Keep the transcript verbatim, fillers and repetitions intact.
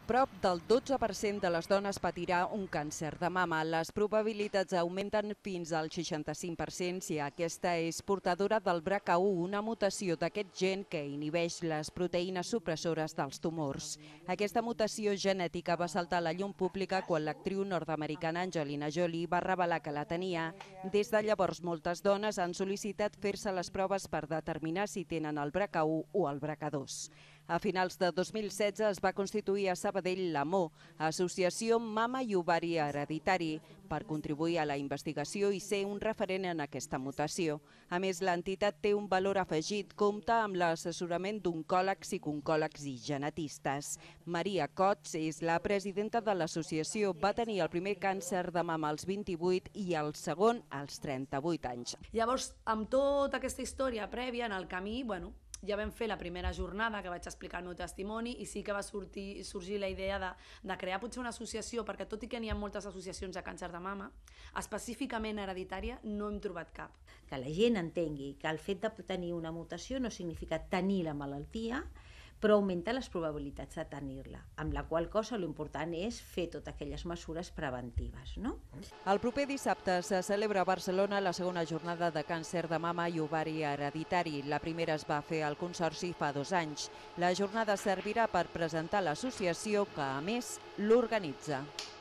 Prop del dotze per cent de les dones patirà un càncer de mama. Les probabilitats augmenten fins al seixanta-cinc per cent si aquesta és portadora del B R C A u, una mutació d'aquest gen que inhibeix les proteïnes supressores dels tumors. Aquesta mutació genètica va saltar a la llum pública quan l'actriu nord-americana Angelina Jolie va revelar que la tenia. Des de llavors, moltes dones han sol·licitat fer-se les proves per determinar si tenen el B R C A u o el B R C A dos. A finals de dos mil setze es va constituir a Sabadell l'AMO, Associació Mama i Ovari Hereditari, per contribuir a la investigació i ser un referent en aquesta mutació. A més, l'entitat té un valor afegit, compta amb l'assessorament d'oncòlegs, psicooncòlegs i genetistes. Maria Cots és la presidenta de l'associació, va tenir el primer càncer de mama als vint-i-vuit i el segon als trenta-vuit anys. Llavors, amb tota aquesta història prèvia en el camí, bueno, ja vam fer la primera jornada que vaig explicar el meu testimoni i sí que va sortir, sorgir la idea de, de crear potser una associació, perquè tot i que n'hi ha moltes associacions de càncer de mama, específicament hereditària no hem trobat cap. Que la gent entengui que el fet de tenir una mutació no significa tenir la malaltia, però augmenta les probabilitats de tenir-la, amb la qual cosa l'important és fer totes aquelles mesures preventives, no? El proper dissabte se celebra a Barcelona la segona jornada de càncer de mama i ovari hereditari. La primera es va fer al Consorci fa dos anys. La jornada servirà per presentar l'associació que, a més, l'organitza.